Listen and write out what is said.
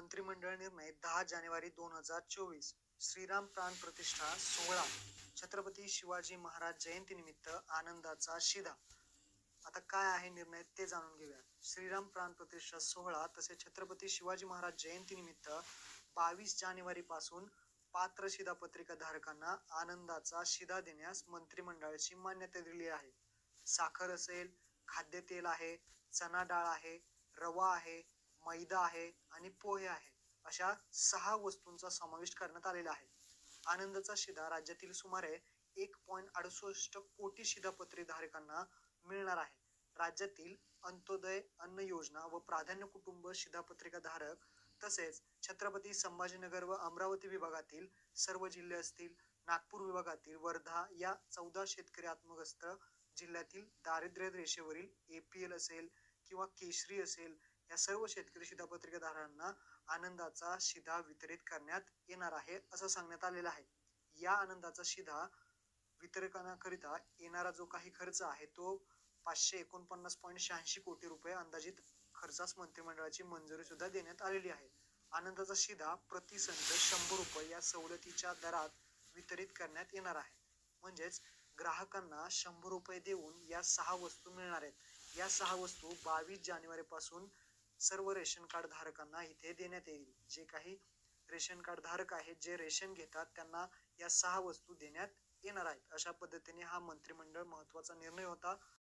मंत्रिमंडळ निर्णय 10 जानेवारी 2024 श्रीराम प्राण प्रतिष्ठा सोहळा छत्रपती शिवाजी महाराज जयंतीनिमित्त आनंदाचा शिधा. आता काय आहे निर्णय ते जाणून घेऊया. श्रीराम प्राण प्रतिष्ठा सोहळा तसे छत्रपती शिवाजी महाराज जयंतीनिमित्त 22 जानेवारी पासून पात्र शिधापत्रिका धारकांना आनंदाचा शिधा देण्यास मंत्रिमंडळाची मान्यता दिली आहे. साखर असेल, खाद्यतेल आहे, चणा डाळ आहे, रवा आहे, मैदा आहे आणि पोहे आहे, अशा 6 वस्तूंचा समावेश करण्यात आलेला आहे. आनंदाचा शिधा राज्यातील सुमारे 1.68 कोटी शिधापत्री धारकांना मिळणार आहे. राज्यातील अंत्योदय अन्न योजना व प्राधान्य कुटुंब शिधापत्रिका धारक तसेच छत्रपती संभाजीनगर व अमरावती विभागातील सर्व जिल्हे असतील, नागपूर विभागातील वर्धा या 14 शेतकरी आत्मग्रस्त जिल्ह्यातील दारिद्र्य रेषेवरील APL असेल किंवा केशरी असेल, या सर्व शेतकरी शिधापत्रिकाधारकांना आनंदाचा शिधा वितरित करण्यात येणार आहे असं सांगण्यात आलेलं आहे. या आनंदाचा शिधा वितरकांकरिता येणारा जो काही खर्च आहे तो 549.86 कोटी रुपये अंदाजित खर्चास मंत्रिमंडळाची मंजुरी सुद्धा देण्यात आलेली आहे. आनंदाचा शिधा प्रति संच 100 रुपये या सवलतीच्या दरात वितरित करण्यात येणार आहे. म्हणजेच ग्राहकांना 100 रुपये देऊन या 6 वस्तू मिळणार आहेत. या 6 वस्तू 22 जानेवारी पासून सर्व रेशन कार्ड धारकांना इथे देण्यात येईल. जे काही रेशन कार्ड धारक आहेत, जे रेशन घेतात, त्यांना या 6 वस्तू देण्यात येणार आहेत. अशा पद्धतीने हा मंत्रिमंडळ महत्त्वाचा निर्णय होता.